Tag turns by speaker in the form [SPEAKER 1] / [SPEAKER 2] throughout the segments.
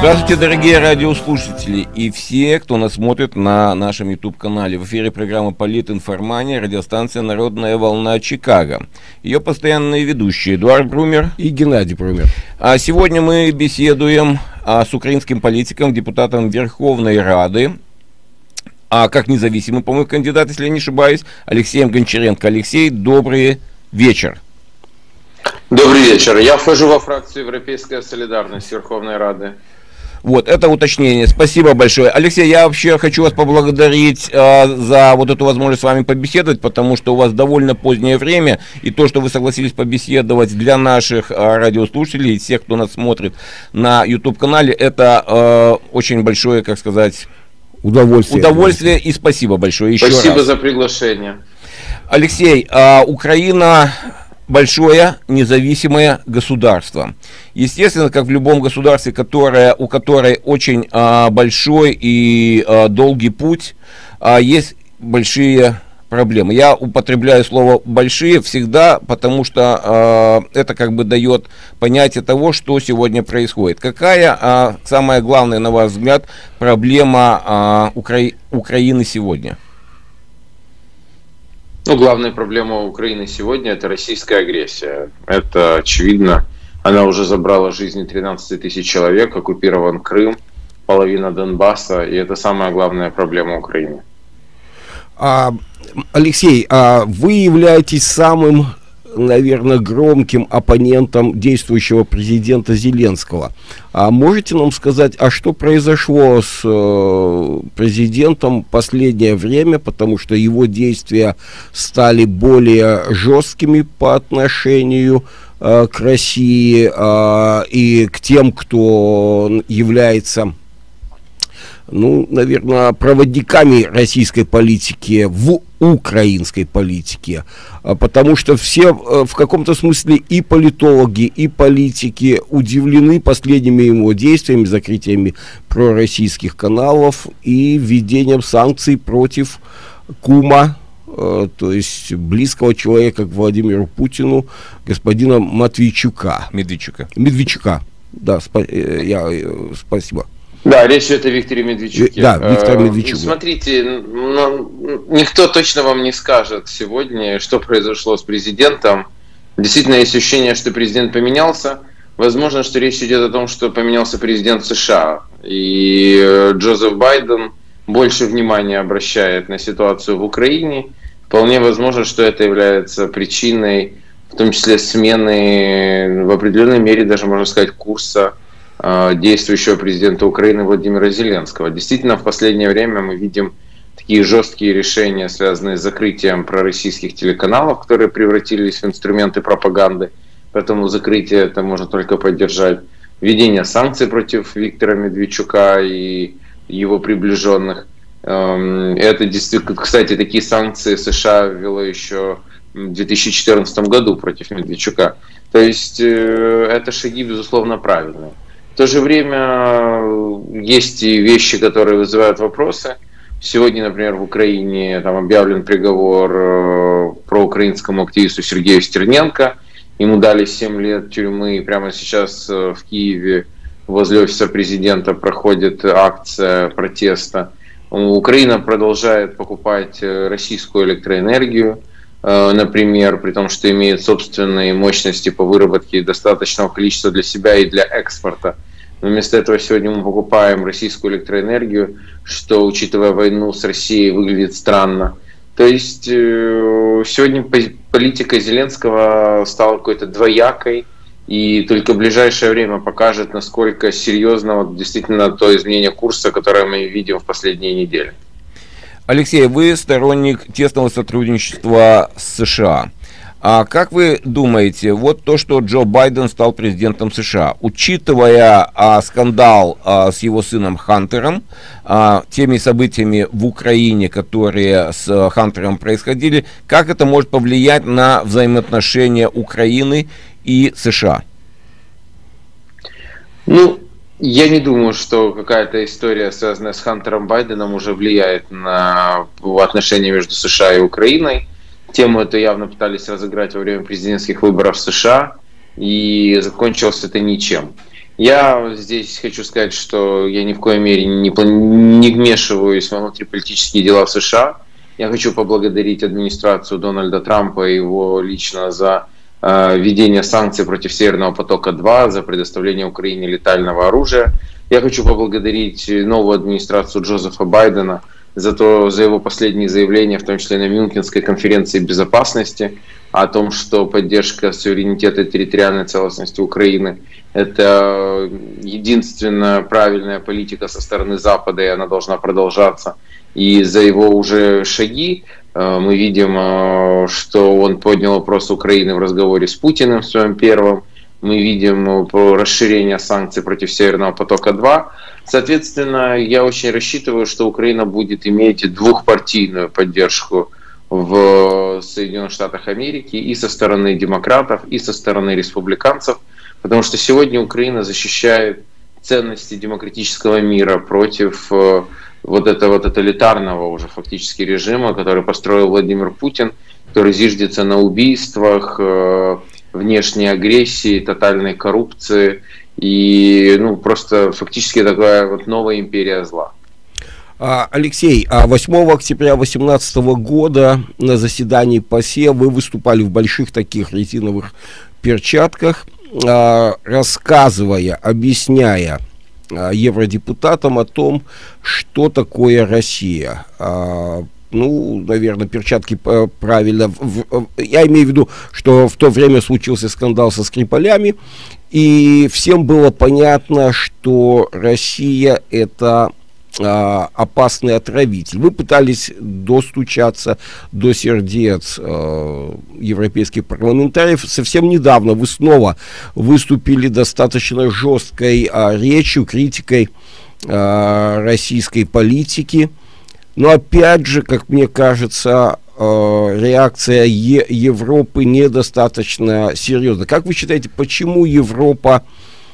[SPEAKER 1] Здравствуйте, дорогие радиослушатели и все, кто нас смотрит на нашем YouTube-канале. В эфире программа «Политинформания», радиостанция «Народная волна» Чикаго. Ее постоянные ведущие Эдуард Брумер
[SPEAKER 2] и Геннадий Брумер.
[SPEAKER 1] А сегодня мы беседуем с украинским политиком, депутатом Верховной Рады, как независимый, по-моему, кандидат, если я не ошибаюсь, Алексеем Гончаренко. Алексей, добрый вечер.
[SPEAKER 3] Добрый вечер. Я вхожу во фракцию «Европейская солидарность» Верховной Рады.
[SPEAKER 1] Вот, это уточнение. Спасибо большое. Алексей, я вообще хочу вас поблагодарить за вот эту возможность с вами побеседовать, потому что у вас довольно позднее время, и то, что вы согласились побеседовать для наших радиослушателей, всех, кто нас смотрит на YouTube-канале, это очень большое, как сказать, удовольствие и спасибо большое еще раз.
[SPEAKER 3] Спасибо за приглашение.
[SPEAKER 1] Алексей, Украина... большое независимое государство. Естественно, как в любом государстве, у которой очень большой и долгий путь, есть большие проблемы. Я употребляю слово «большие» всегда, потому что это как бы дает понятие того, что сегодня происходит. Какая самая главная, на ваш взгляд, проблема Украины сегодня?
[SPEAKER 3] Ну, главная проблема Украины сегодня – это российская агрессия. Это очевидно. Она уже забрала жизни 13 тысяч человек, оккупирован Крым, половина Донбасса, и это самая главная проблема Украины.
[SPEAKER 2] Алексей, вы являетесь самым, наверное, громким оппонентом действующего президента Зеленского. Можете нам сказать, что произошло с президентом в последнее время, потому что его действия стали более жесткими по отношению к России и к тем, кто является, ну, наверное, проводниками российской политики в украинской политике, потому что все в каком-то смысле и политологи, и политики удивлены последними его действиями, закрытиями пророссийских каналов и введением санкций против кума, то есть близкого человека к Владимиру Путину, господина Медведчука. Да, спасибо.
[SPEAKER 3] Да, речь идет о Викторе Медведчуке.
[SPEAKER 2] Да, Виктор Медведчук.
[SPEAKER 3] Смотрите, никто точно вам не скажет сегодня, что произошло с президентом. Действительно, есть ощущение, что президент поменялся. Возможно, что речь идет о том, что поменялся президент США. И Джозеф Байден больше внимания обращает на ситуацию в Украине. Вполне возможно, что это является причиной, в том числе смены, в определенной мере, даже можно сказать, курса действующего президента Украины Владимира Зеленского. Действительно, в последнее время мы видим такие жесткие решения, связанные с закрытием пророссийских телеканалов, которые превратились в инструменты пропаганды. Поэтому закрытие это можно только поддержать. Введение санкций против Виктора Медведчука и его приближенных. Это действительно, кстати, такие санкции США ввело еще в 2014 году против Медведчука. То есть это шаги, безусловно, правильные. В то же время есть и вещи, которые вызывают вопросы. Сегодня, например, в Украине там объявлен приговор проукраинскому активисту Сергею Стерненко. Ему дали 7 лет тюрьмы. И прямо сейчас в Киеве возле офиса президента проходит акция протеста. Украина продолжает покупать российскую электроэнергию, например, при том, что имеет собственные мощности по выработке достаточного количества для себя и для экспорта. Но вместо этого сегодня мы покупаем российскую электроэнергию, что, учитывая войну с Россией, выглядит странно. То есть сегодня политика Зеленского стала какой-то двоякой, и только в ближайшее время покажет, насколько серьезно действительно то изменение курса, которое мы видим в последние недели.
[SPEAKER 1] Алексей, вы сторонник тесного сотрудничества с США. А как вы думаете, вот то, что Джо Байден стал президентом США, учитывая скандал с его сыном Хантером, теми событиями в Украине, которые с Хантером происходили, как это может повлиять на взаимоотношения Украины и США?
[SPEAKER 3] Я не думаю, что какая-то история, связанная с Хантером Байденом, уже влияет на отношения между США и Украиной. Тему эту явно пытались разыграть во время президентских выборов в США, и закончилось это ничем. Я здесь хочу сказать, что я ни в коей мере не вмешиваюсь во внутриполитические дела в США. Я хочу поблагодарить администрацию Дональда Трампа и его лично за введение санкций против Северного потока-2, за предоставление Украине летального оружия. Я хочу поблагодарить новую администрацию Джозефа Байдена за его последние заявления, в том числе на Мюнхенской конференции безопасности, о том, что поддержка суверенитета и территориальной целостности Украины – это единственная правильная политика со стороны Запада, и она должна продолжаться. И за его уже шаги мы видим, что он поднял вопрос Украины в разговоре с Путиным в своем первом. Мы видим расширение санкций против Северного потока-2. Соответственно, я очень рассчитываю, что Украина будет иметь двухпартийную поддержку в Соединенных Штатах Америки и со стороны демократов, и со стороны республиканцев, потому что сегодня Украина защищает ценности демократического мира против вот этого тоталитарного уже фактически режима, который построил Владимир Путин, который зиждется на убийствах, внешней агрессии, тотальной коррупции и просто фактически такая вот новая империя зла.
[SPEAKER 2] Алексей, 8 октября 2018 года на заседании ПАСЕ вы выступали в больших таких резиновых перчатках, рассказывая, объясняя евродепутатам о том, что такое Россия. Наверное, перчатки правильно. Я имею в виду, что в то время случился скандал со Скрипалями, и всем было понятно, что Россия — это опасный отравитель. Вы пытались достучаться до сердец европейских парламентариев. Совсем недавно вы снова выступили достаточно жесткой речью, критикой российской политики. Но опять же, как мне кажется, реакция Европы недостаточно серьезна. Как вы считаете, почему Европа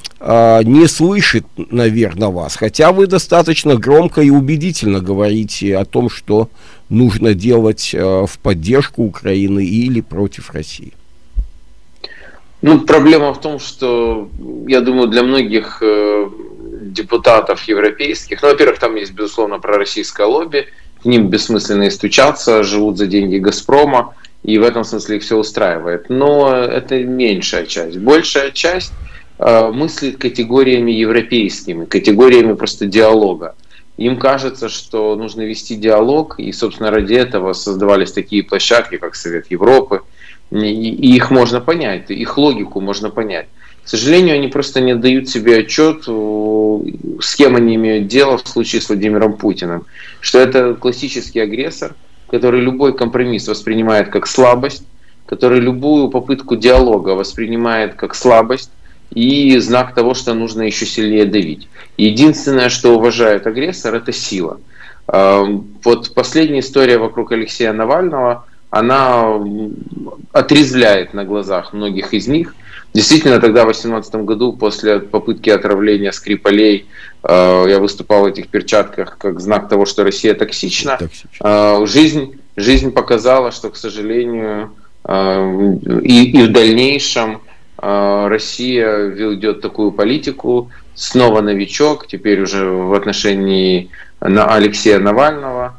[SPEAKER 2] не слышит, наверное, вас? Хотя вы достаточно громко и убедительно говорите о том, что нужно делать в поддержку Украины или против России.
[SPEAKER 3] Проблема в том, что, я думаю, для многих депутатов европейских, во-первых, там есть, безусловно, пророссийское лобби, к ним бессмысленно и стучаться, живут за деньги «Газпрома», и в этом смысле их все устраивает. Но это меньшая часть. Большая часть мыслит категориями европейскими, категориями просто диалога. Им кажется, что нужно вести диалог, и, собственно, ради этого создавались такие площадки, как Совет Европы, и их можно понять, их логику можно понять. К сожалению, они просто не отдают себе отчет, с кем они имеют дело в случае с Владимиром Путиным. Что это классический агрессор, который любой компромисс воспринимает как слабость, который любую попытку диалога воспринимает как слабость и знак того, что нужно еще сильнее давить. Единственное, что уважает агрессор, это сила. Вот последняя история вокруг Алексея Навального, она отрезвляет на глазах многих из них. Действительно, тогда в 2018 году, после попытки отравления Скрипалей, я выступал в этих перчатках как знак того, что Россия токсична. Жизнь показала, что, к сожалению, и в дальнейшем Россия ведет такую политику. Снова новичок, теперь уже в отношении Алексея Навального.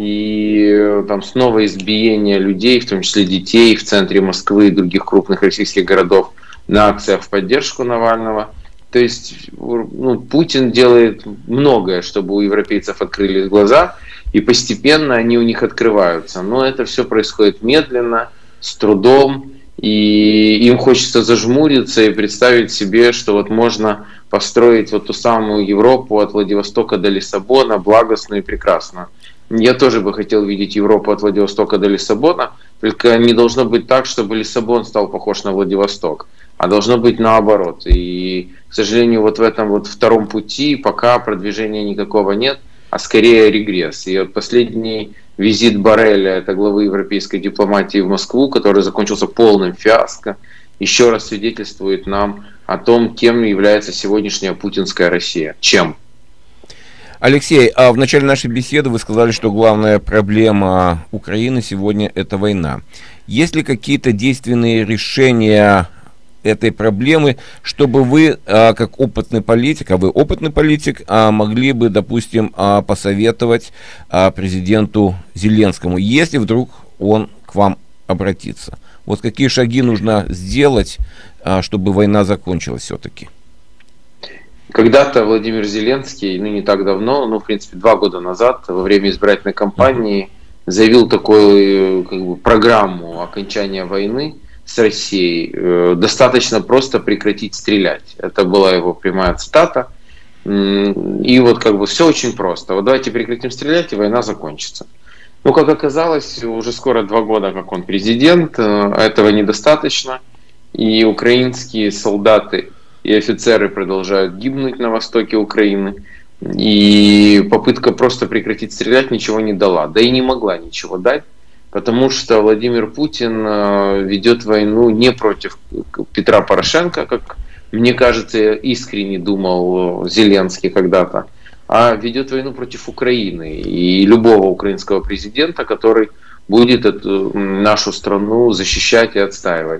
[SPEAKER 3] И там снова избиение людей, в том числе детей, в центре Москвы и других крупных российских городов на акциях в поддержку Навального. То есть Путин делает многое, чтобы у европейцев открылись глаза, и постепенно они у них открываются. Но это все происходит медленно, с трудом, и им хочется зажмуриться и представить себе, что вот можно построить вот ту самую Европу от Владивостока до Лиссабона, благостную и прекрасную. Я тоже бы хотел видеть Европу от Владивостока до Лиссабона, только не должно быть так, чтобы Лиссабон стал похож на Владивосток, а должно быть наоборот. И, к сожалению, вот в этом вот втором пути пока продвижения никакого нет, а скорее регресс. И вот последний визит Борреля, это главы европейской дипломатии в Москву, который закончился полным фиаско, еще раз свидетельствует нам о том, кем является сегодняшняя путинская Россия. Чем?
[SPEAKER 1] Алексей, а в начале нашей беседы вы сказали, что главная проблема Украины сегодня – это война. Есть ли какие-то действенные решения этой проблемы, чтобы вы, как опытный политик, а вы опытный политик, могли бы, допустим, посоветовать президенту Зеленскому, если вдруг он к вам обратится? Вот какие шаги нужно сделать, чтобы война закончилась все-таки?
[SPEAKER 3] Когда-то Владимир Зеленский, не так давно, в принципе 2 года назад, во время избирательной кампании заявил такую программу окончания войны с Россией. Достаточно просто прекратить стрелять. Это была его прямая цитата. И вот все очень просто. Вот давайте прекратим стрелять, и война закончится. Как оказалось, уже скоро 2 года, как он президент, этого недостаточно. И украинские солдаты и офицеры продолжают гибнуть на востоке Украины. И попытка просто прекратить стрелять ничего не дала. Да и не могла ничего дать, потому что Владимир Путин ведет войну не против Петра Порошенко, как, мне кажется, искренне думал Зеленский когда-то, а ведет войну против Украины и любого украинского президента, который будет нашу страну защищать и отстаивать.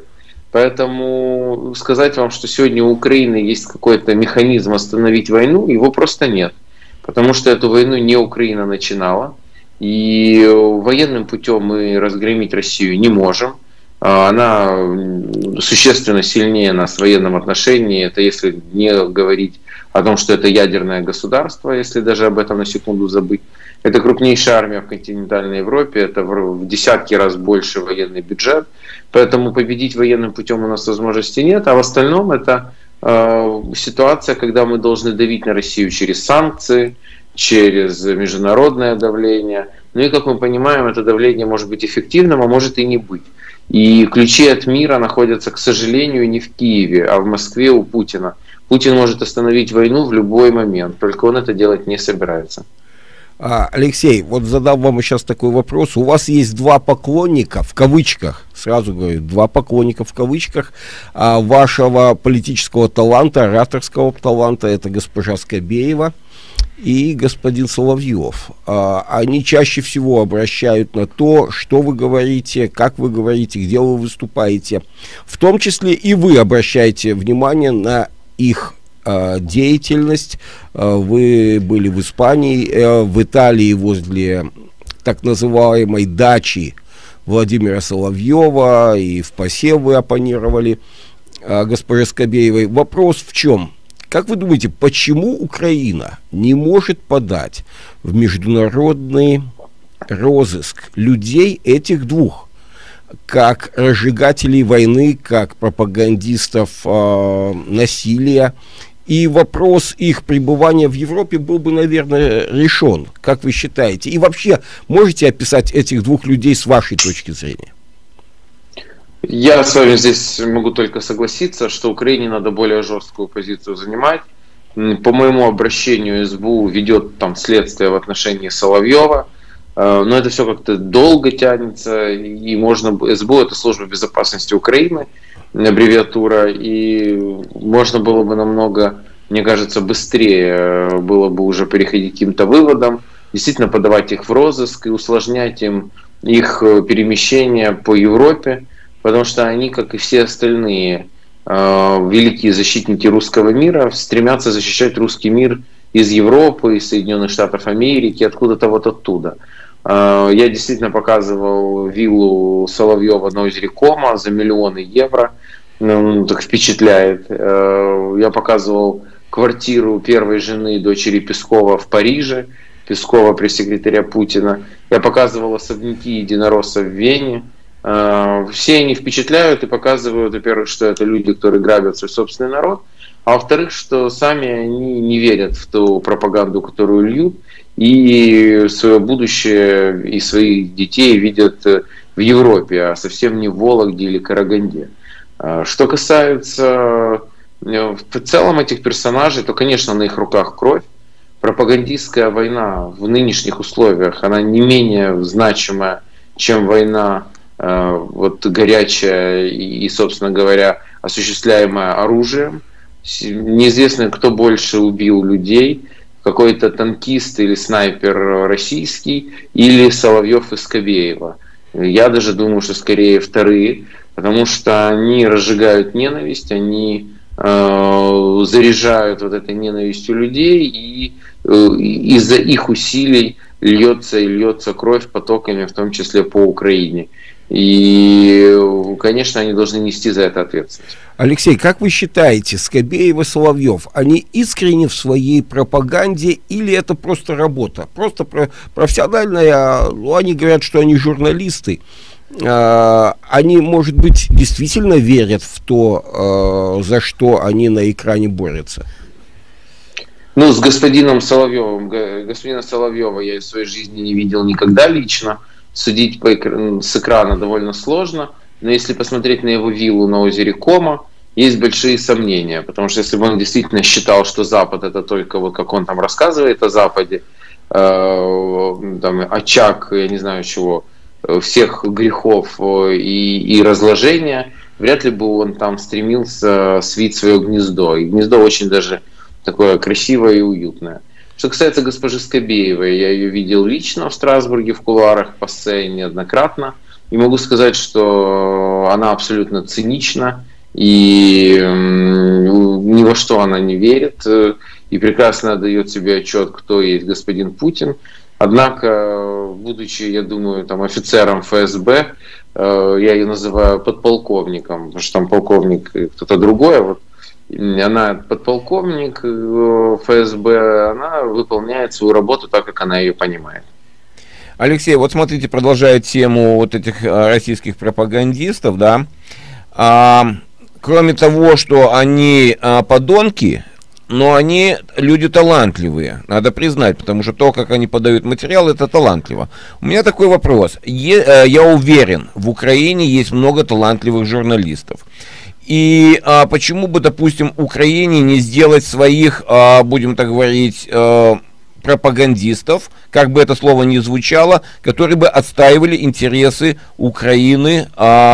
[SPEAKER 3] Поэтому сказать вам, что сегодня у Украины есть какой-то механизм остановить войну, его просто нет. Потому что эту войну не Украина начинала. И военным путем мы разгромить Россию не можем. Она существенно сильнее нас в военном отношении. Это если не говорить о том, что это ядерное государство, если даже об этом на секунду забыть. Это крупнейшая армия в континентальной Европе, это в десятки раз больше военный бюджет. Поэтому победить военным путем у нас возможности нет. А в остальном это ситуация, когда мы должны давить на Россию через санкции, через международное давление. И как мы понимаем, это давление может быть эффективным, а может и не быть. И ключи от мира находятся, к сожалению, не в Киеве, а в Москве у Путина. Путин может остановить войну в любой момент, только он это делать не собирается.
[SPEAKER 2] Алексей, вот задам вам сейчас такой вопрос. У вас есть 2 поклонника, в кавычках, сразу говорю, 2 поклонника в кавычках вашего политического таланта, ораторского таланта. Это госпожа Скобеева и господин Соловьев. Они чаще всего обращают на то, что вы говорите, как вы говорите, где вы выступаете. В том числе и вы обращаете внимание на их деятельность. Вы были в Испании, в Италии возле так называемой дачи Владимира Соловьева, и в ПАСЕ вы оппонировали госпоже Скобеевой. Вопрос в чем? Как вы думаете, почему Украина не может подать в международный розыск людей этих 2? Как разжигателей войны, как пропагандистов насилия? И вопрос их пребывания в Европе был бы, наверное, решен. Как вы считаете? И вообще, можете описать этих 2 людей с вашей точки зрения?
[SPEAKER 3] Я с вами здесь могу только согласиться, что Украине надо более жесткую позицию занимать. По моему обращению СБУ ведет там следствие в отношении Соловьева. Но это все как-то долго тянется. И СБУ — это Служба безопасности Украины, аббревиатура, и можно было бы намного, мне кажется, быстрее было бы уже переходить к каким-то выводам, действительно подавать их в розыск и усложнять им их перемещение по Европе, потому что они, как и все остальные великие защитники русского мира, стремятся защищать русский мир из Европы, из Соединенных Штатов Америки, откуда-то вот оттуда. Я действительно показывал виллу Соловьева на озере Кома за миллионы евро. Так впечатляет. Я показывал квартиру первой жены дочери Пескова в Париже, Пескова, пресс-секретаря Путина. Я показывал особняки единоросса в Вене. Все они впечатляют и показывают, во-первых, что это люди, которые грабят свой собственный народ, а во-вторых, что сами они не верят в ту пропаганду, которую льют, и свое будущее и своих детей видят в Европе, а совсем не в Вологде или Караганде. Что касается в целом этих персонажей, то, конечно, на их руках кровь. Пропагандистская война в нынешних условиях, она не менее значимая, чем война горячая и, собственно говоря, осуществляемая оружием. Неизвестно, кто больше убил людей, какой-то танкист или снайпер российский, или Соловьев и Скобеева. Я даже думаю, что скорее вторые. потому что они разжигают ненависть, они заряжают вот этой ненавистью людей, и из-за их усилий льется и льется кровь потоками, в том числе по Украине. И, конечно, они должны нести за это ответственность.
[SPEAKER 2] Алексей, как вы считаете, Скобеев и Соловьев, они искренне в своей пропаганде или это просто работа? Просто профессиональная, ну, они говорят, что они журналисты. Они, может быть, действительно верят в то, за что они на экране борются?
[SPEAKER 3] Ну, с господина Соловьева я в своей жизни не видел никогда лично. Судить с экрана довольно сложно, но если посмотреть на его виллу на озере Кома, есть большие сомнения, потому что если бы он действительно считал, что Запад это только вот как он там рассказывает о Западе, там, очаг, я не знаю чего, всех грехов и разложения, вряд ли бы он там стремился свить свое гнездо. И гнездо очень даже такое красивое и уютное. Что касается госпожи Скобеевой, я ее видел лично в Страсбурге в кулуарах ПАСЕ неоднократно. И могу сказать, что она абсолютно цинична и ни во что она не верит. И прекрасно отдает себе отчет, кто есть господин Путин. Однако, будучи, я думаю, там, офицером ФСБ, я ее называю подполковником, потому что там полковник кто-то другой, вот. Она подполковник ФСБ, она выполняет свою работу так, как она ее понимает.
[SPEAKER 1] Алексей, вот смотрите, продолжая тему вот этих российских пропагандистов, да, кроме того, что они подонки, но они люди талантливые, надо признать, потому что то, как они подают материал, это талантливо. У меня такой вопрос. Я уверен, в Украине есть много талантливых журналистов. И почему бы, допустим, Украине не сделать своих, будем так говорить, пропагандистов, как бы это слово ни звучало, которые бы отстаивали интересы Украины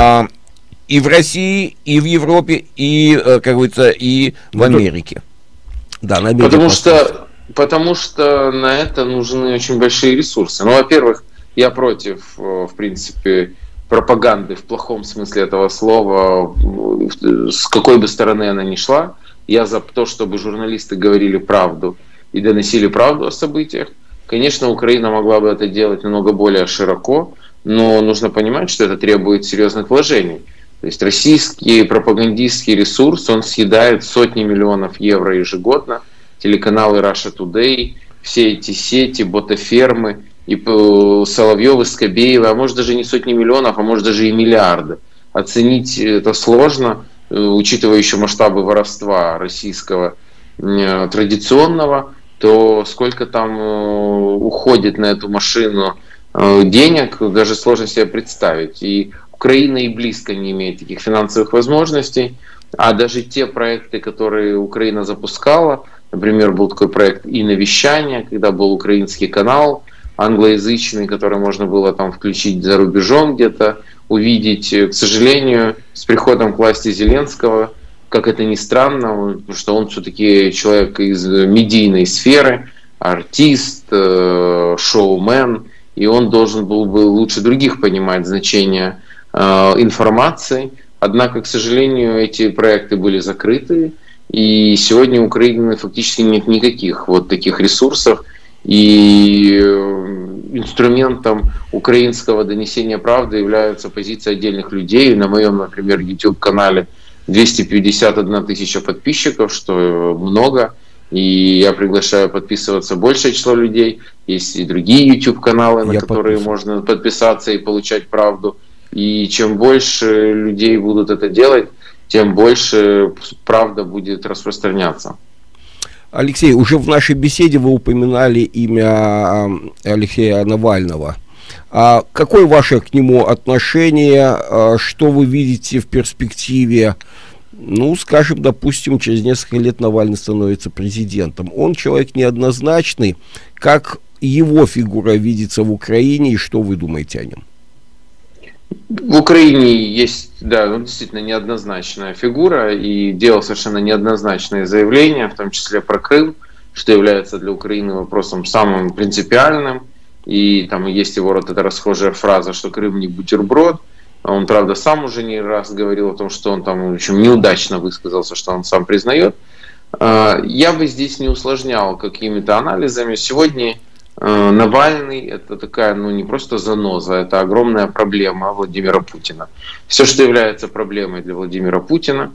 [SPEAKER 1] и в России, и в Европе, и, как говорится, и в Америке.
[SPEAKER 2] Да,
[SPEAKER 3] потому что на это нужны очень большие ресурсы. Ну, во-первых, я против, в принципе, пропаганды в плохом смысле этого слова, с какой бы стороны она ни шла. Я за то, чтобы журналисты говорили правду и доносили правду о событиях. Конечно, Украина могла бы это делать намного более широко, но нужно понимать, что это требует серьезных вложений. То есть российский пропагандистский ресурс, он съедает сотни миллионов евро ежегодно. Телеканалы Russia Today, все эти сети, ботафермы, и Соловьевы, Скобеевы, а может даже не сотни миллионов, а может даже и миллиарды. Оценить это сложно, учитывая еще масштабы воровства российского традиционного, то сколько там уходит на эту машину денег, даже сложно себе представить. И Украина и близко не имеет таких финансовых возможностей, а даже те проекты, которые Украина запускала, например, был такой проект «И навещание», когда был украинский канал, англоязычный, который можно было там включить за рубежом где-то, увидеть. К сожалению, с приходом к власти Зеленского, как это ни странно, потому что он все-таки человек из медийной сферы, артист, шоумен, и он должен был бы лучше других понимать значение информации. Однако, к сожалению, эти проекты были закрыты, и сегодня у Украины фактически нет никаких вот таких ресурсов, и инструментом украинского донесения правды являются позиции отдельных людей. На моем, например, YouTube-канале 251 тысяча подписчиков, что много, и я приглашаю подписываться большее число людей. Есть и другие YouTube-каналы, на которые можно подписаться и получать правду. И чем больше людей будут это делать, тем больше правда будет распространяться.
[SPEAKER 2] Алексей, уже в нашей беседе вы упоминали имя Алексея Навального. А какое ваше к нему отношение? Что вы видите в перспективе? Ну, скажем, допустим, через несколько лет Навальный становится президентом. Он человек неоднозначный. Как его фигура видится в Украине и что вы думаете о нем?
[SPEAKER 3] В Украине есть, да, ну, действительно неоднозначная фигура и делал совершенно неоднозначные заявления, в том числе про Крым, что является для Украины вопросом самым принципиальным. И там есть его вот эта расхожая фраза, что Крым не бутерброд. Он, правда, сам уже не раз говорил о том, что он там, в общем, неудачно высказался, что он сам признает. Я бы здесь не усложнял какими-то анализами. Сегодня Навальный – это такая, не просто заноза, это огромная проблема Владимира Путина. Все, что является проблемой для Владимира Путина,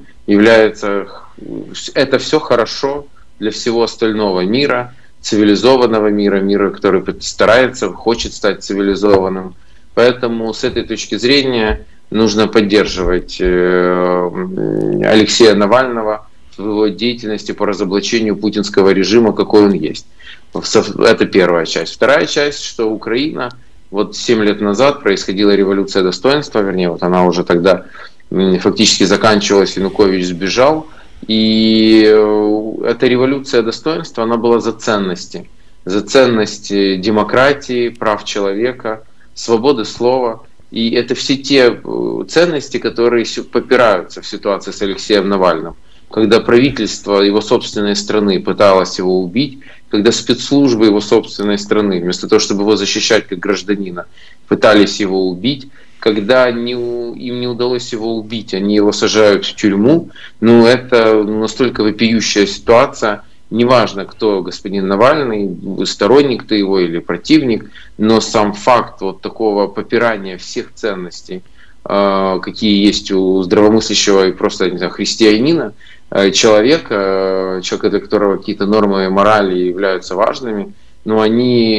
[SPEAKER 3] это все хорошо для всего остального мира, цивилизованного мира, мира, который старается, хочет стать цивилизованным. Поэтому с этой точки зрения нужно поддерживать Алексея Навального в его деятельности по разоблачению путинского режима, какой он есть. Это первая часть. Вторая часть, что Украина, 7 лет назад происходила революция достоинства, вернее, она уже тогда фактически заканчивалась, Янукович сбежал, и эта революция достоинства, она была за ценности демократии, прав человека, свободы слова. И это все те ценности, которые попираются в ситуации с Алексеем Навальным. Когда правительство его собственной страны пыталось его убить, когда спецслужбы его собственной страны, вместо того, чтобы его защищать как гражданина, пытались его убить, когда им не удалось его убить, они его сажают в тюрьму, это настолько вопиющая ситуация. Неважно, кто господин Навальный, сторонник ты его или противник, но сам факт такого попирания всех ценностей, какие есть у здравомыслящего и просто, не знаю, христианина, человека, для которого какие-то нормы морали являются важными, оно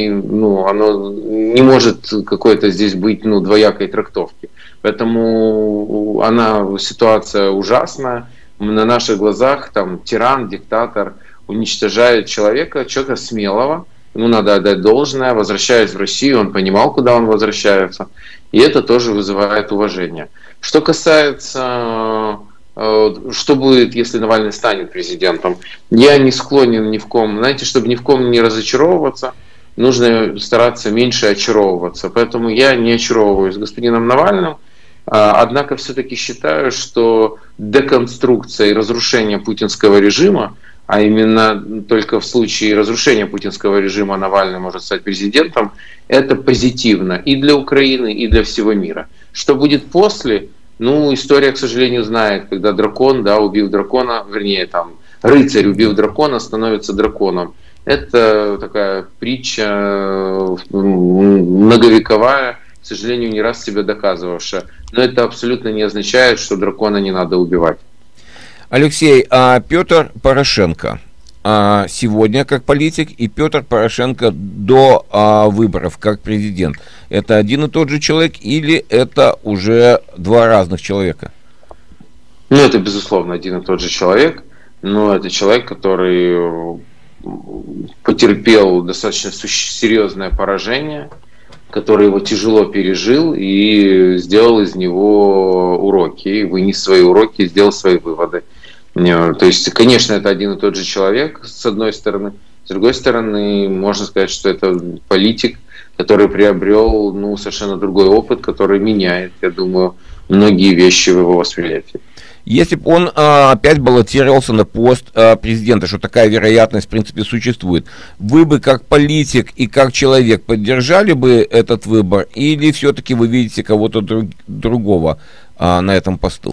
[SPEAKER 3] не может какой-то здесь быть двоякой трактовки. Поэтому ситуация ужасная. На наших глазах тиран, диктатор уничтожает человека смелого, надо отдать должное, возвращаясь в Россию, он понимал, куда он возвращается, и это тоже вызывает уважение. Что касается, что будет, если Навальный станет президентом, я не склонен ни в ком, чтобы ни в ком не разочаровываться, нужно стараться меньше очаровываться, поэтому я не очаровываюсь господином Навальным, однако все-таки считаю, что деконструкция и разрушение путинского режима, а именно только в случае разрушения путинского режима Навальный может стать президентом, это позитивно и для Украины, и для всего мира. Что будет после? История, к сожалению, знает, когда дракон, убив дракона, вернее, рыцарь, убив дракона, становится драконом. Это такая притча многовековая, к сожалению, не раз себя доказывавшая. Но это абсолютно не означает, что дракона не надо убивать.
[SPEAKER 1] Алексей, а Петр Порошенко сегодня как политик и Петр Порошенко до выборов как президент, это один и тот же человек или это уже два разных человека?
[SPEAKER 3] Это, безусловно, один и тот же человек, но это человек, который потерпел достаточно серьезное поражение, который его тяжело пережил и сделал из него уроки, вынес свои уроки, сделал свои выводы. То есть, конечно, это один и тот же человек, с одной стороны. С другой стороны, можно сказать, что это политик, который приобрел совершенно другой опыт, который меняет, я думаю, многие вещи в его восприятии.
[SPEAKER 1] Если бы он опять баллотировался на пост президента, что такая вероятность в принципе существует, вы бы как политик и как человек поддержали бы этот выбор, или все-таки вы видите кого-то другого на этом посту?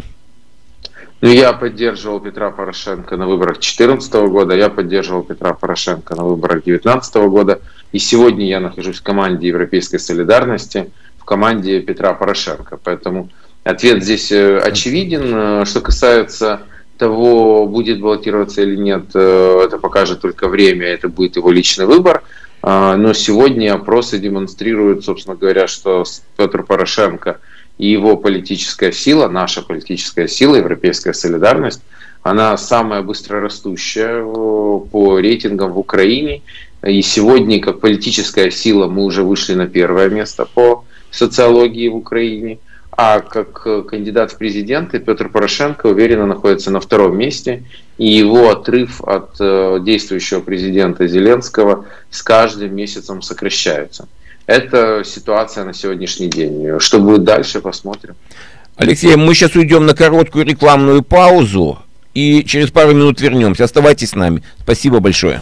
[SPEAKER 3] Я поддерживал Петра Порошенко на выборах 2014 года, я поддерживал Петра Порошенко на выборах 2019 года, и сегодня я нахожусь в команде Европейской солидарности, в команде Петра Порошенко, поэтому ответ здесь очевиден. Что касается того, будет баллотироваться или нет, это покажет только время, это будет его личный выбор. Но сегодня опросы демонстрируют, собственно говоря, что Петр Порошенко и его политическая сила, наша политическая сила, Европейская солидарность, она самая быстрорастущая по рейтингам в Украине. И сегодня, как политическая сила, мы уже вышли на первое место по социологии в Украине. А как кандидат в президенты Петр Порошенко уверенно находится на втором месте, и его отрыв от действующего президента Зеленского с каждым месяцем сокращается. Это ситуация на сегодняшний день. Что будет дальше, посмотрим.
[SPEAKER 1] Алексей, мы сейчас уйдем на короткую рекламную паузу и через пару минут вернемся. Оставайтесь с нами. Спасибо большое.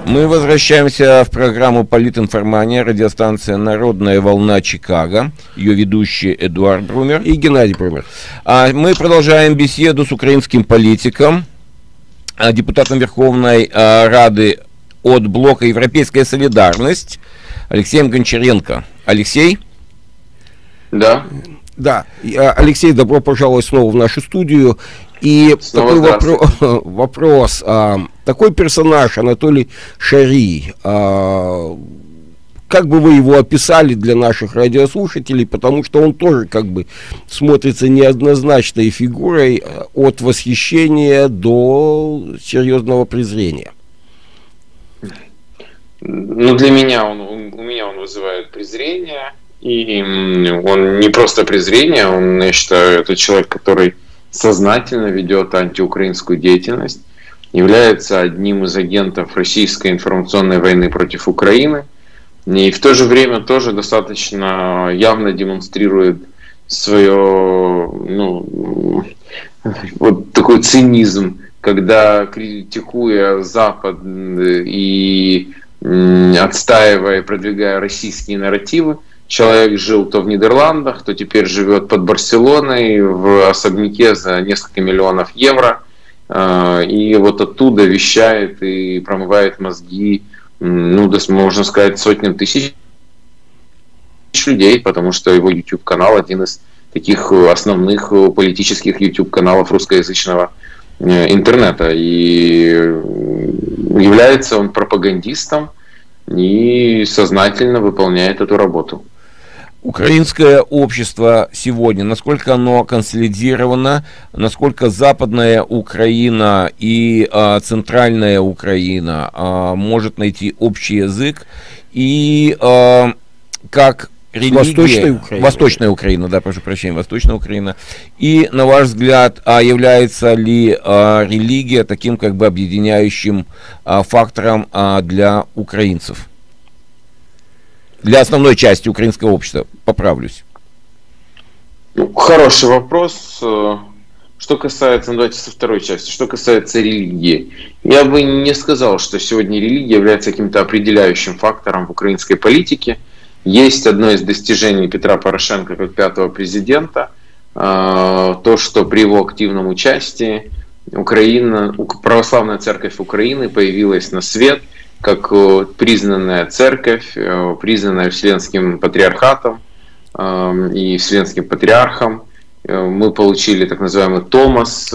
[SPEAKER 1] Мы возвращаемся в программу «Политинформания», радиостанция «Народная волна Чикаго», ее ведущий Эдуард Брумер
[SPEAKER 2] и Геннадий Брумер.
[SPEAKER 1] Мы продолжаем беседу с украинским политиком, депутатом Верховной Рады от блока «Европейская солидарность» Алексеем Гончаренко. Алексей?
[SPEAKER 3] Да.
[SPEAKER 2] Да, Алексей, добро пожаловать снова в нашу студию. И снова такой вопрос. Такой персонаж, Анатолий Шарий, как бы вы его описали для наших радиослушателей, потому что он тоже как бы смотрится неоднозначной фигурой от восхищения до серьезного презрения.
[SPEAKER 3] Ну, для меня у меня он вызывает презрение, и он не просто презрение, он, я считаю, это человек, который сознательно ведет антиукраинскую деятельность, является одним из агентов российской информационной войны против Украины, и в то же время тоже достаточно явно демонстрирует свое, вот такой цинизм, когда, критикуя Запад и отстаивая и продвигая российские нарративы, человек жил то в Нидерландах, то теперь живет под Барселоной в особняке за несколько миллионов евро. И вот оттуда вещает и промывает мозги, можно сказать, сотням тысяч людей, потому что его YouTube-канал один из таких основных политических YouTube-каналов русскоязычного интернета. И является он пропагандистом и сознательно выполняет эту работу.
[SPEAKER 1] Украинское общество сегодня, насколько оно консолидировано, насколько Западная Украина и Центральная Украина может найти общий язык, и как религия... Восточная Украина, да, прошу прощения, Восточная Украина. И, на ваш взгляд, является ли религия таким как бы объединяющим фактором для украинцев? Для основной части украинского общества, поправлюсь.
[SPEAKER 3] Хороший вопрос. Что касается, давайте со второй части, что касается религии. Я бы не сказал, что сегодня религия является каким-то определяющим фактором в украинской политике. Есть одно из достижений Петра Порошенко как пятого президента, то, что при его активном участии православная церковь Украины появилась на свет, как признанная церковь, признанная Вселенским патриархатом и Вселенским патриархом. Мы получили так называемый Томас,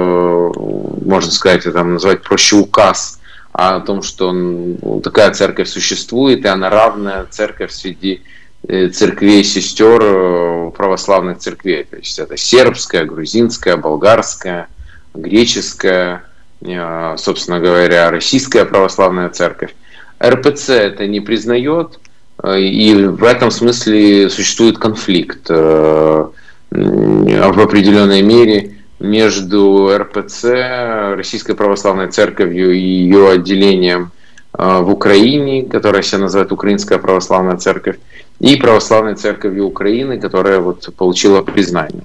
[SPEAKER 3] можно сказать, это назвать проще указ о том, что такая церковь существует, и она равная церковь среди церквей сестер православных церквей. То есть это сербская, грузинская, болгарская, греческая, собственно говоря, российская православная церковь. РПЦ это не признает, и в этом смысле существует конфликт в определенной мере между РПЦ, Российской православной церковью, и ее отделением в Украине, которая себя называет Украинская православная церковь, и Православной церковью Украины, которая вот получила признание.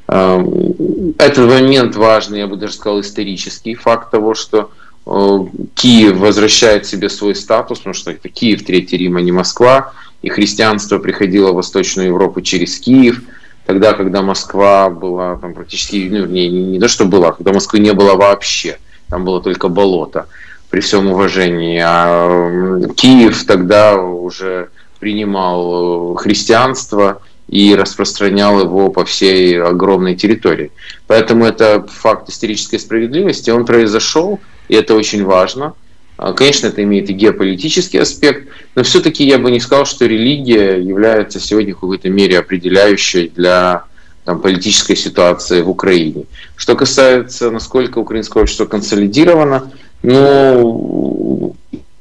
[SPEAKER 3] Этот момент важный, я бы даже сказал, исторический факт того, что Киев возвращает себе свой статус, потому что это Киев, Третий Рим, а не Москва, и христианство приходило в Восточную Европу через Киев, тогда, когда Москва была там практически, не то что была, когда Москвы не было вообще, там было только болото, при всем уважении, а Киев тогда уже принимал христианство и распространял его по всей огромной территории. Поэтому это факт исторической справедливости, он произошел, и это очень важно. Конечно, это имеет и геополитический аспект, но все-таки я бы не сказал, что религия является сегодня в какой-то мере определяющей для политической ситуации в Украине. Что касается, насколько украинское общество консолидировано, то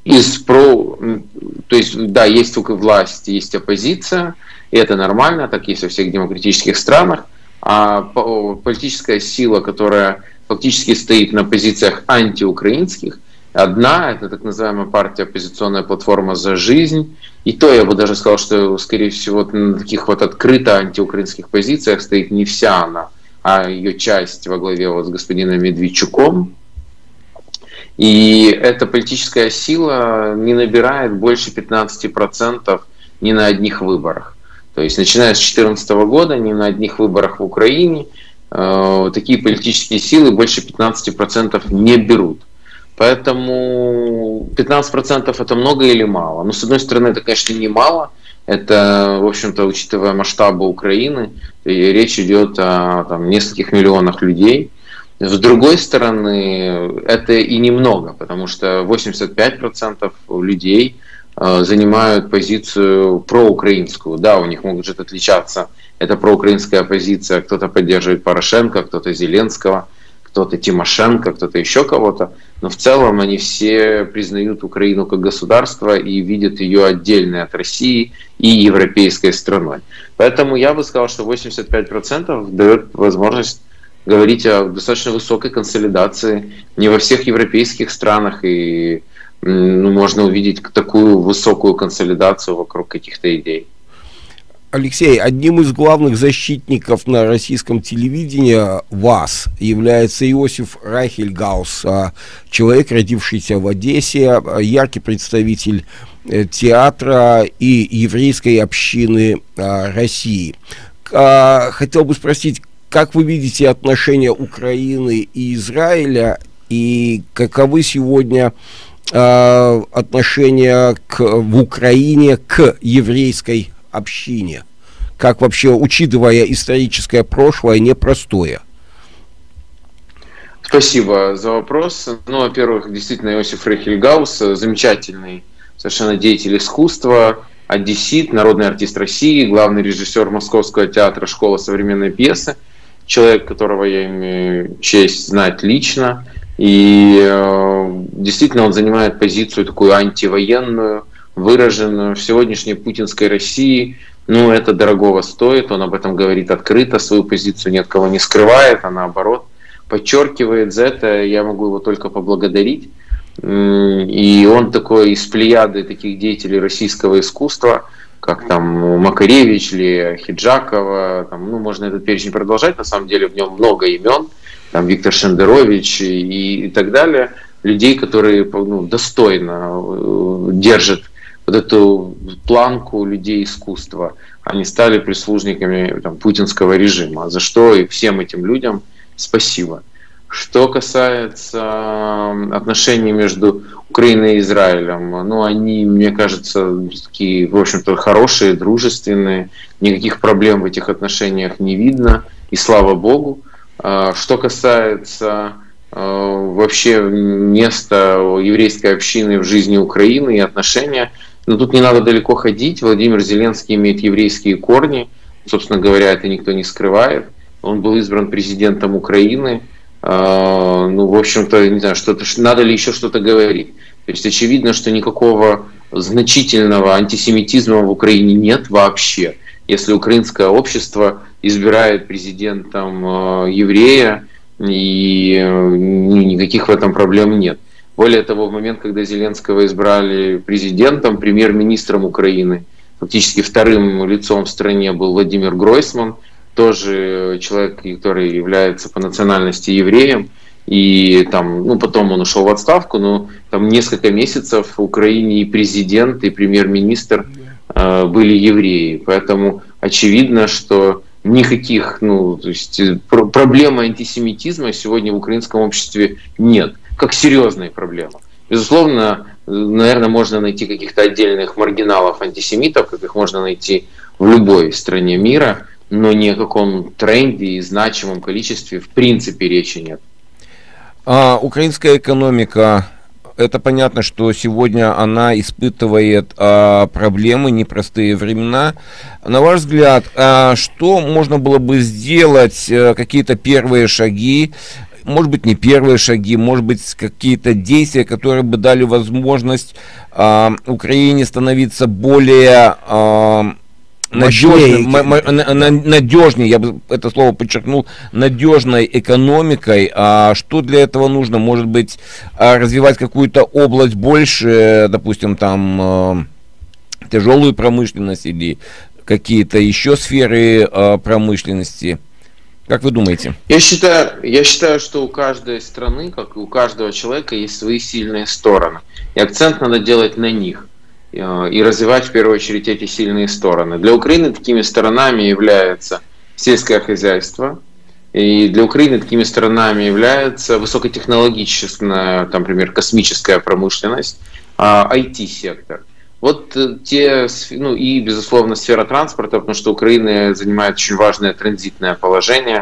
[SPEAKER 3] есть, да, есть власть, есть оппозиция, и это нормально, так есть во всех демократических странах, а политическая сила, которая фактически стоит на позициях антиукраинских, одна, это так называемая партия «Оппозиционная платформа за жизнь», и то я бы даже сказал, что, скорее всего, на таких вот открыто антиукраинских позициях стоит не вся она, а ее часть во главе с господином Медведчуком. И эта политическая сила не набирает больше 15% ни на одних выборах. То есть, начиная с 2014 года, ни на одних выборах в Украине такие политические силы больше 15% не берут. Поэтому 15% это много или мало? Ну, с одной стороны, это, конечно, не мало. Это, в общем-то, учитывая масштабы Украины, речь идет о нескольких миллионах людей. С другой стороны, это и немного, потому что 85% людей занимают позицию проукраинскую. Да, у них может отличаться эта проукраинская позиция. Кто-то поддерживает Порошенко, кто-то Зеленского, кто-то Тимошенко, кто-то еще кого-то. Но в целом они все признают Украину как государство и видят ее отдельной от России и европейской страной. Поэтому я бы сказал, что 85% дает возможность говорить о достаточно высокой консолидации. Не во всех европейских странах и можно увидеть такую высокую консолидацию вокруг каких-то идей.
[SPEAKER 2] Алексей, одним из главных защитников на российском телевидении вас является Иосиф Рахельгаус, человек, родившийся в Одессе, яркий представитель театра и еврейской общины России. Хотел бы спросить, как вы видите отношения Украины и Израиля, и каковы сегодня отношения в Украине к еврейской общине? Как вообще, учитывая историческое прошлое, непростое?
[SPEAKER 3] Спасибо за вопрос. Ну, во-первых, действительно, Иосиф Рахельгаус замечательный совершенно деятель искусства, одессит, народный артист России, главный режиссер Московского театра «Школа современной пьесы», человек, которого я имею честь знать лично. И действительно он занимает позицию такую антивоенную, выраженную в сегодняшней путинской России. Ну, это дорогого стоит, он об этом говорит открыто, свою позицию ни от кого не скрывает, а наоборот подчеркивает. За это я могу его только поблагодарить. И он такой из плеяды таких деятелей российского искусства, как там Макаревич, Лея Хиджакова, там, можно этот перечень продолжать, на самом деле в нем много имен, там Виктор Шендерович и так далее, людей, которые достойно держат вот эту планку людей искусства. Они стали прислужниками путинского режима, за что и всем этим людям спасибо. Что касается отношений между Украиной и Израилем, они, мне кажется, такие, в общем-то, хорошие, дружественные, никаких проблем в этих отношениях не видно, и слава Богу. Что касается вообще места еврейской общины в жизни Украины и отношения, тут не надо далеко ходить. Владимир Зеленский имеет еврейские корни, собственно говоря, это никто не скрывает. Он был избран президентом Украины. В общем-то, не знаю, надо ли еще что-то говорить. То есть очевидно, что никакого значительного антисемитизма в Украине нет вообще. Если украинское общество избирает президентом еврея, и никаких в этом проблем нет. Более того, в момент, когда Зеленского избрали президентом, премьер-министром Украины, фактически вторым лицом в стране был Владимир Гройсман, тоже человек, который является по национальности евреем, и потом он ушел в отставку, но несколько месяцев в Украине и президент, и премьер-министр были евреи, поэтому очевидно, что никаких, проблемы антисемитизма сегодня в украинском обществе нет, как серьезной проблемы. Безусловно, наверное, можно найти каких-то отдельных маргиналов-антисемитов, как их можно найти в любой стране мира, но ни о каком тренде и значимом количестве в принципе речи нет.
[SPEAKER 1] Украинская экономика, это понятно, что сегодня она испытывает проблемы, непростые времена. На ваш взгляд, что можно было бы сделать, какие-то первые шаги, может быть, не первые шаги, может быть, какие-то действия, которые бы дали возможность Украине становиться более надежнее, я бы это слово подчеркнул, надежной экономикой. А что для этого нужно? Может быть, развивать какую-то область больше, допустим, тяжелую промышленность или какие-то еще сферы промышленности? Как вы думаете?
[SPEAKER 3] Я считаю, что у каждой страны, как и у каждого человека, есть свои сильные стороны. И акцент надо делать на них. И развивать в первую очередь эти сильные стороны. Для Украины такими сторонами является сельское хозяйство. И для Украины такими сторонами является высокотехнологичная, там, например, космическая промышленность, IT-сектор. Вот те, ну и, безусловно, сфера транспорта, потому что Украина занимает очень важное транзитное положение,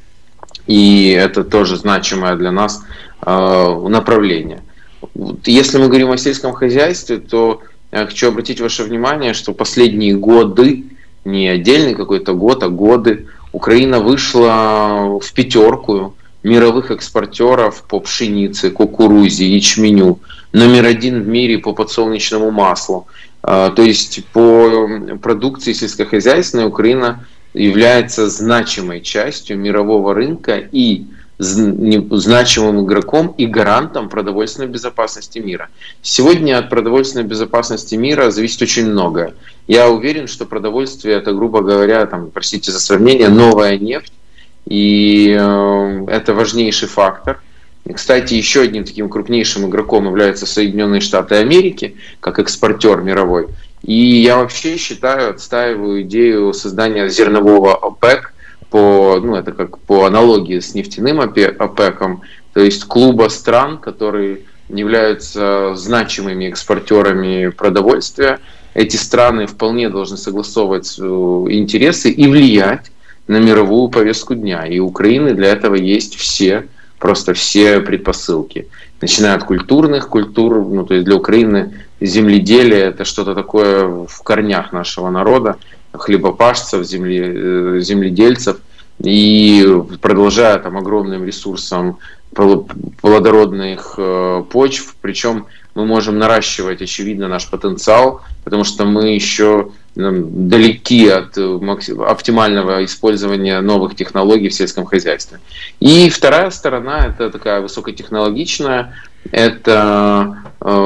[SPEAKER 3] и это тоже значимое для нас направление. Если мы говорим о сельском хозяйстве, то я хочу обратить ваше внимание, что последние годы, не отдельный какой-то год, а годы, Украина вышла в пятерку мировых экспортеров по пшенице, кукурузе, ячменю, номер один в мире по подсолнечному маслу. То есть по продукции сельскохозяйственной Украина является значимой частью мирового рынка и значимым игроком и гарантом продовольственной безопасности мира. Сегодня от продовольственной безопасности мира зависит очень многое. Я уверен, что продовольствие — это, грубо говоря, там, простите за сравнение, новая нефть, и это важнейший фактор. И, кстати, еще одним таким крупнейшим игроком являются Соединенные Штаты Америки, как экспортер мировой. И я вообще считаю, отстаиваю идею создания зернового ОПЕК, это как по аналогии с нефтяным ОПЕКом, то есть клуба стран, которые являются значимыми экспортерами продовольствия. Эти страны вполне должны согласовывать интересы и влиять на мировую повестку дня. И у Украины для этого есть просто все предпосылки. Начиная от культурных культур, то есть для Украины земледелие — это что-то такое в корнях нашего народа, хлебопашцев, земледельцев, и продолжая там огромным ресурсом плодородных почв, причем мы можем наращивать, очевидно, наш потенциал, потому что мы еще далеки от оптимального использования новых технологий в сельском хозяйстве. И вторая сторона — это такая высокотехнологичная, это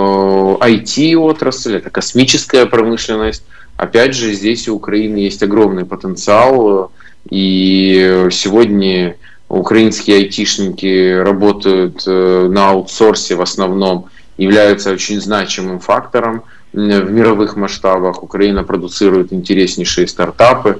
[SPEAKER 3] IT-отрасль, это космическая промышленность. Опять же, здесь у Украины есть огромный потенциал, и сегодня украинские айтишники работают на аутсорсе в основном, являются очень значимым фактором в мировых масштабах. Украина продуцирует интереснейшие стартапы,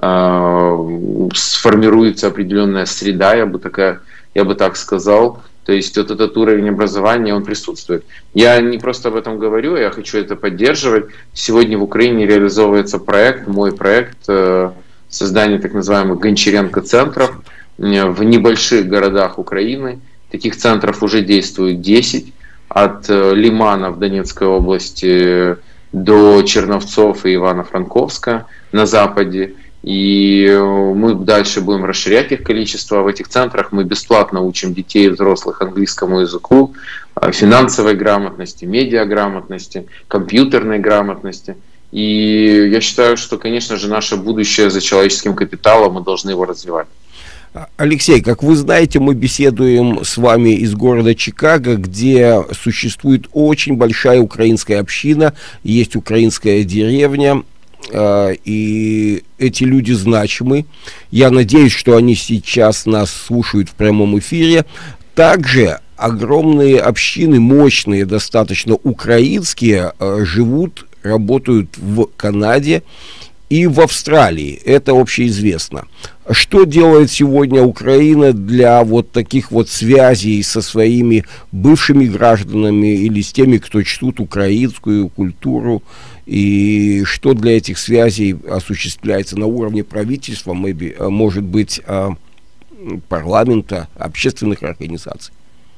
[SPEAKER 3] сформируется определенная среда, я бы так сказал. То есть вот этот уровень образования, он присутствует. Я не просто об этом говорю, я хочу это поддерживать. Сегодня в Украине реализовывается мой проект создания так называемых Гончаренко-центров в небольших городах Украины. Таких центров уже действует 10. От Лимана в Донецкой области до Черновцов и Ивано-Франковска на западе. И мы дальше будем расширять их количество. В этих центрах мы бесплатно учим детей и взрослых английскому языку, финансовой грамотности, медиаграмотности, компьютерной грамотности. И я считаю, что, конечно же, наше будущее за человеческим капиталом, мы должны его развивать.
[SPEAKER 2] Алексей, как вы знаете, мы беседуем с вами из города Чикаго, где существует очень большая украинская община, есть украинская деревня, и эти люди значимы. Я надеюсь, что они сейчас нас слушают в прямом эфире. Также огромные общины, мощные, достаточно украинские, живут, работают в Канаде и в Австралии. Это общеизвестно. Что делает сегодня Украина для вот таких вот связей со своими бывшими гражданами или с теми, кто чтут украинскую культуру? И что для этих связей осуществляется на уровне правительства, может быть, парламента, общественных організацій?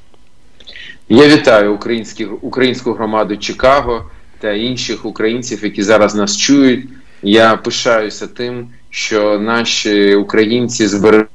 [SPEAKER 3] Я вітаю українську громаду Чикаго та інших українців, які зараз нас чують. Я пишаюся тим, що наші українці зберегли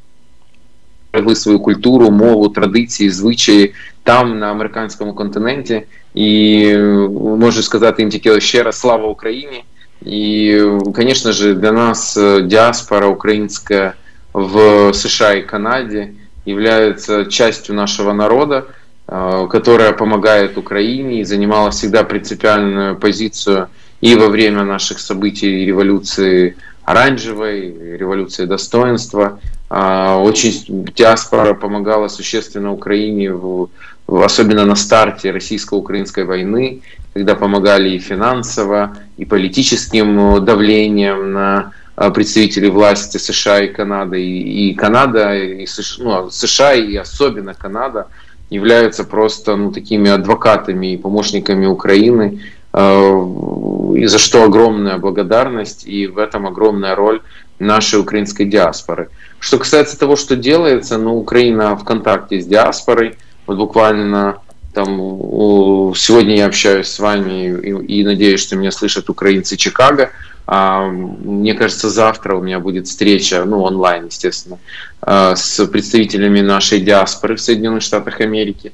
[SPEAKER 3] свою культуру, мову, традиції, звичаї там, на американському континенті. І можу сказати їм тільки ще раз слава Україні. І, звісно ж, для нас діаспора українська в США и Канаде является частью нашего народа, которая помогает Украине и занимала всегда принципиальную позицию и во время наших событий революции оранжевой, революции достоинства, Очень диаспора помогала существенно Украине, особенно на старте российско-украинской войны, когда помогали и финансово, и политическим давлением на представителей власти США и Канады. И Канада, и США, и особенно Канада являются просто такими адвокатами и помощниками Украины, и за что огромная благодарность, и в этом огромная роль нашей украинской диаспоры. Что касается того, что делается, Украина в контакте с диаспорой. Вот буквально сегодня я общаюсь с вами и надеюсь, что меня слышат украинцы Чикаго. Мне кажется, завтра у меня будет встреча, онлайн, естественно, с представителями нашей диаспоры в Соединенных Штатах Америки.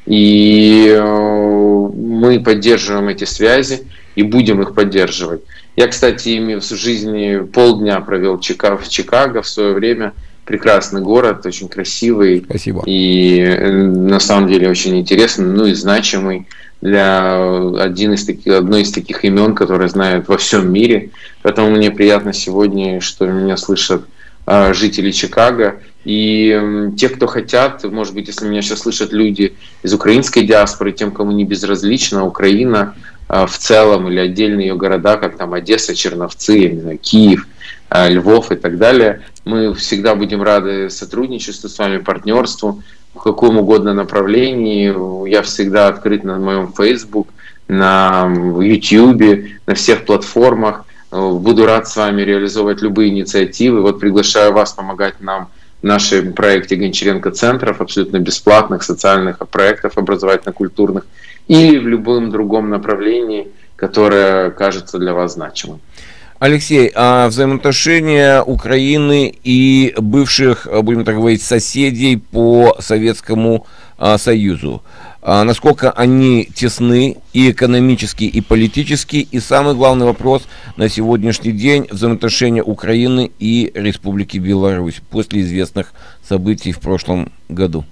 [SPEAKER 3] И мы поддерживаем эти связи и будем их поддерживать. Я, кстати, в жизни полдня провел в Чикаго в свое время. Прекрасный город, очень красивый.
[SPEAKER 2] Спасибо.
[SPEAKER 3] И на самом деле очень интересный, и значимый для одной из таких имен, которые знают во всем мире. Поэтому мне приятно сегодня, что меня слышат жители Чикаго. И те, кто хотят, может быть, если меня сейчас слышат люди из украинской диаспоры, тем, кому не безразлична Украина в целом или отдельные ее города, как Одесса, Черновцы, Киев, Львов и так далее, мы всегда будем рады сотрудничеству с вами, партнерству в каком угодно направлении. Я всегда открыт на моем Facebook, на YouTube, на всех платформах. Буду рад с вами реализовывать любые инициативы. Вот приглашаю вас помогать нам в нашем проекте Гончаренко-центров, абсолютно бесплатных социальных проектов образовательно-культурных, или в любом другом направлении, которое кажется для вас значимым.
[SPEAKER 1] Алексей, а взаимоотношения Украины и бывших, будем так говорить, соседей по Советскому Союзу, насколько они тесны и экономически, и политически? И самый главный вопрос на сегодняшний день — взаимоотношения Украины и Республики Беларусь после известных событий в прошлом году.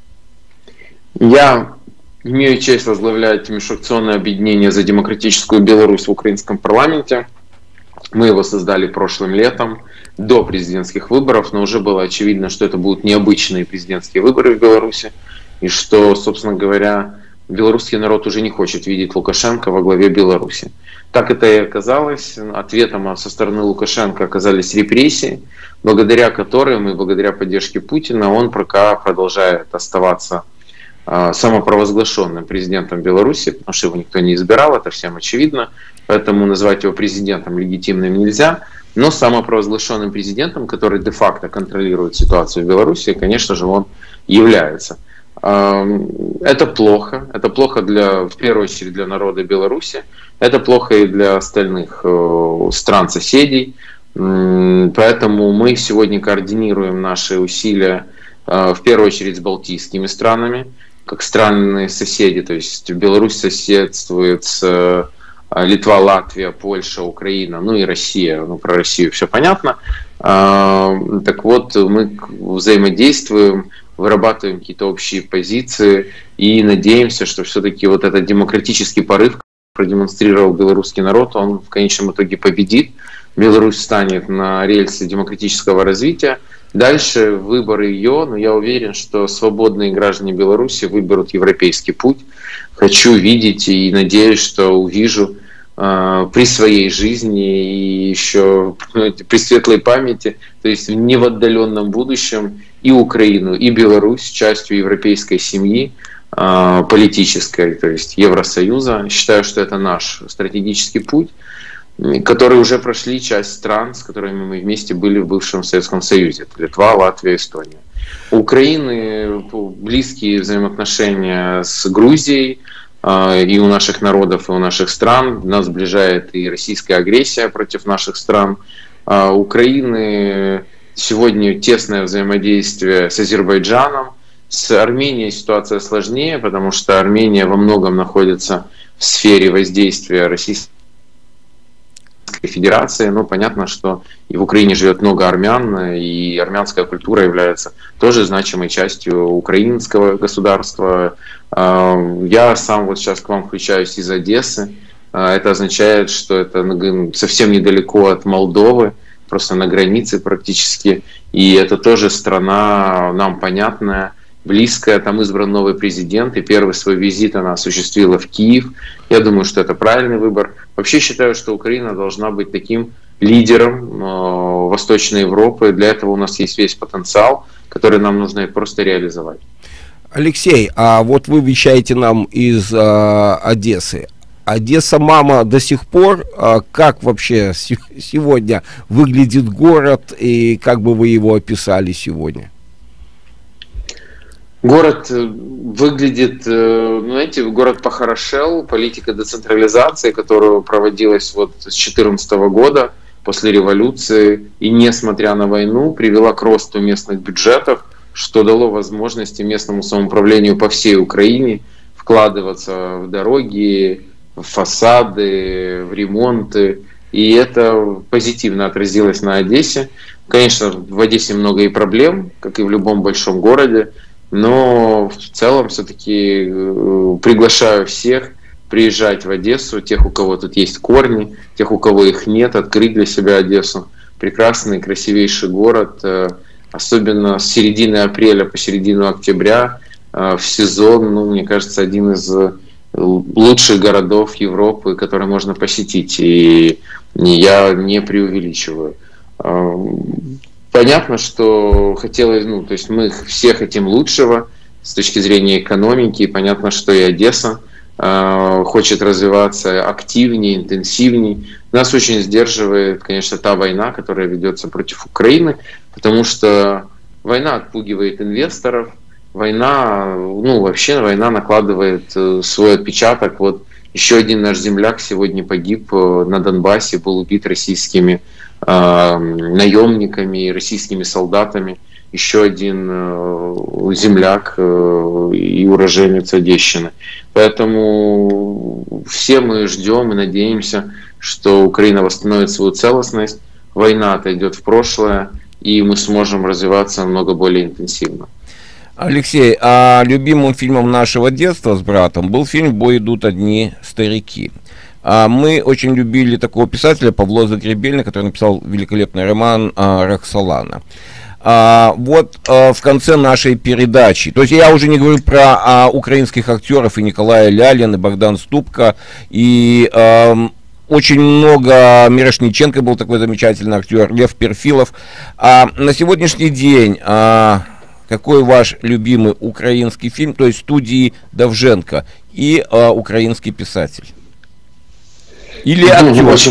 [SPEAKER 3] Я имею честь возглавлять межфракционное объединение «За демократическую Беларусь» в украинском парламенте. Мы его создали прошлым летом, до президентских выборов, но уже было очевидно, что это будут необычные президентские выборы в Беларуси, и что, собственно говоря, белорусский народ уже не хочет видеть Лукашенко во главе Беларуси. Так это и оказалось. Ответом со стороны Лукашенко оказались репрессии, благодаря которым и благодаря поддержке Путина он пока продолжает оставаться самопровозглашенным президентом Беларуси, потому что его никто не избирал, это всем очевидно, поэтому назвать его президентом легитимным нельзя, но самопровозглашенным президентом, который де-факто контролирует ситуацию в Беларуси, конечно же, он является. Это плохо в первую очередь для народа Беларуси, это плохо и для остальных стран-соседей, поэтому мы сегодня координируем наши усилия в первую очередь с балтийскими странами, как страны-соседи, то есть Беларусь соседствует с Литва, Латвия, Польша, Украина, и Россия. Про Россию все понятно. Так вот, мы взаимодействуем, вырабатываем какие-то общие позиции и надеемся, что все-таки вот этот демократический порыв, продемонстрировал белорусский народ, он в конечном итоге победит. Беларусь станет на рельсы демократического развития. Дальше выборы ее, но я уверен, что свободные граждане Беларуси выберут европейский путь. Хочу видеть и надеюсь, что увижу при своей жизни и еще при светлой памяти, то есть не в отдаленном будущем, и Украину, и Беларусь частью европейской семьи политической, то есть Евросоюза. Считаю, что это наш стратегический путь, которые уже прошли часть стран, с которыми мы вместе были в бывшем Советском Союзе. Это Литва, Латвия, Эстония. У Украины близкие взаимоотношения с Грузией, и у наших народов, и у наших стран. Нас сближает и российская агрессия против наших стран. У Украины сегодня тесное взаимодействие с Азербайджаном. С Арменией ситуация сложнее, потому что Армения во многом находится в сфере воздействия Российской Федерации. Но понятно, что и в Украине живет много армян, и армянская культура является тоже значимой частью украинского государства. Я сам вот сейчас к вам включаюсь из Одессы. Это означает, что это совсем недалеко от Молдовы. просто на границе практически, и это тоже страна нам понятная, близкая, там избран новый президент, и первый свой визит она осуществила в Киев. Я думаю, что это правильный выбор. Вообще считаю, что Украина должна быть таким лидером Восточной Европы. Для этого у нас есть весь потенциал, который нам нужно просто реализовать.
[SPEAKER 2] Алексей, а вот вы вещаете нам из Одессы. Одесса, мама, до сих пор, как вообще сегодня выглядит город и как бы вы его описали сегодня?
[SPEAKER 3] Город выглядит, знаете, город похорошел, политика децентрализации, которая проводилась вот с 2014 года, после революции, и несмотря на войну, привела к росту местных бюджетов, что дало возможности местному самоуправлению по всей Украине вкладываться в дороги, в фасады, в ремонты. И это позитивно отразилось на Одессе. Конечно, в Одессе много и проблем, как и в любом большом городе, но в целом все-таки приглашаю всех приезжать в Одессу, тех, у кого тут есть корни, тех, у кого их нет, открыть для себя Одессу. Прекрасный, красивейший город, особенно с середины апреля по середину октября в сезон, мне кажется, один из лучших городов Европы, который можно посетить, и я не преувеличиваю. Понятно, что хотелось, то есть мы все хотим лучшего с точки зрения экономики, и понятно, что и Одесса хочет развиваться активнее, интенсивнее. Нас очень сдерживает, конечно, та война, которая ведется против Украины, потому что война отпугивает инвесторов, война накладывает свой отпечаток. Вот еще один наш земляк сегодня погиб на Донбассе, был убит российскими наемниками, российскими солдатами. Еще один земляк и уроженец Одещины. Поэтому все мы ждем и надеемся, что Украина восстановит свою целостность, война отойдет в прошлое, и мы сможем развиваться намного более интенсивно.
[SPEAKER 1] Алексей, а любимым фильмом нашего детства с братом был фильм «В бой идут одни старики». Мы очень любили такого писателя Павла Загребельна, который написал великолепный роман «Роксолана». Вот в конце нашей передачи, то есть я уже не говорю про украинских актеров и Николая Лялин, и Богдан Ступка, и очень много, Мирошниченко был такой замечательный актер, Лев Перфилов. На сегодняшний день какой ваш любимый украинский фильм, то есть студии Довженко, и украинский писатель? Или актер?
[SPEAKER 3] Очень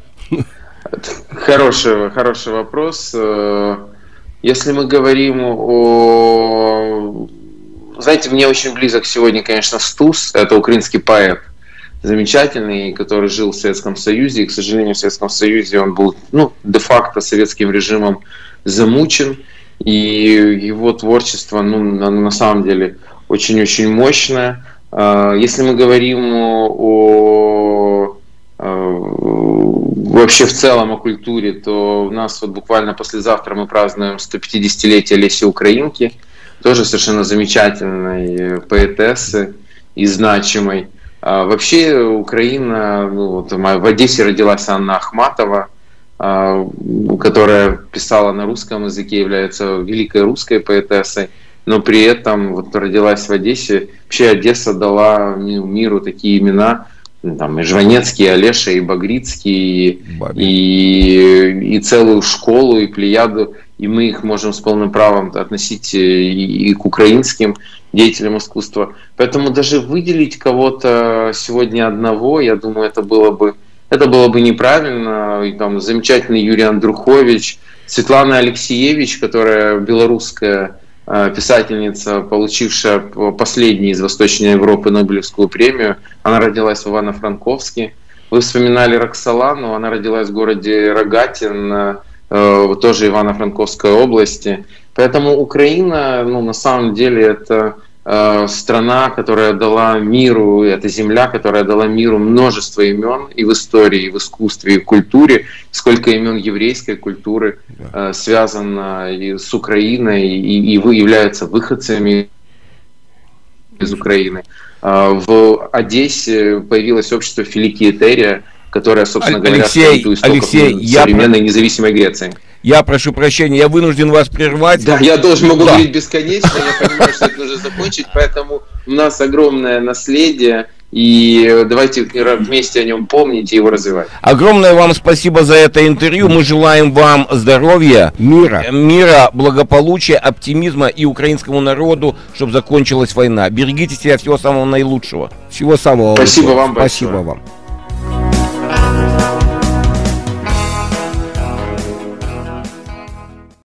[SPEAKER 3] хороший вопрос. Если мы говорим о... Знаете, мне очень близок сегодня, конечно, Стус. Это украинский поэт, замечательный, который жил в Советском Союзе. И, к сожалению, в Советском Союзе он был, де-факто советским режимом замучен. И его творчество, на самом деле, очень-очень мощное. Если мы говорим вообще в целом о культуре, то у нас вот буквально послезавтра мы празднуем 150-летие Леси Украинки, тоже совершенно замечательной поэтессы и значимой. Вообще Украина, в Одессе родилась Анна Ахматова, которая писала на русском языке, является великой русской поэтессой, но при этом родилась в Одессе. Вообще Одесса дала миру такие имена, там и Жванецкий, и Олеша, и Багрицкий, и целую школу, и плеяду, и мы их можем с полным правом относить и к украинским деятелям искусства. Поэтому даже выделить кого-то сегодня одного, я думаю, это было бы неправильно. И там замечательный Юрий Андрухович, Светлана Алексеевич, которая белорусская писательница, получившая последнюю из Восточной Европы Нобелевскую премию. Она родилась в Ивано-Франковске. Вы вспоминали Роксолану, она родилась в городе Рогатин, тоже Ивано-Франковской области. Поэтому Украина, на самом деле, это страна, которая дала миру, это земля, которая дала миру множество имен и в истории, и в искусстве, и в культуре. Сколько имен еврейской культуры связано и с Украиной, и являются выходцами из Украины. В Одессе появилось общество Филикиетерия, которая, собственно говоря,
[SPEAKER 1] Алексей,
[SPEAKER 3] современной независимой Греции.
[SPEAKER 1] Я прошу прощения, я вынужден вас прервать.
[SPEAKER 3] Да, я могу говорить бесконечно, я понимаю, что это нужно закончить, поэтому у нас огромное наследие, и давайте вместе о нем помнить и его развивать.
[SPEAKER 1] Огромное вам спасибо за это интервью. Мы желаем вам здоровья, мира, благополучия, оптимизма и украинскому народу, чтобы закончилась война. Берегите себя, всего самого наилучшего.
[SPEAKER 2] Всего самого
[SPEAKER 3] Спасибо
[SPEAKER 2] лучшего.
[SPEAKER 3] вам большое.
[SPEAKER 2] Спасибо вам.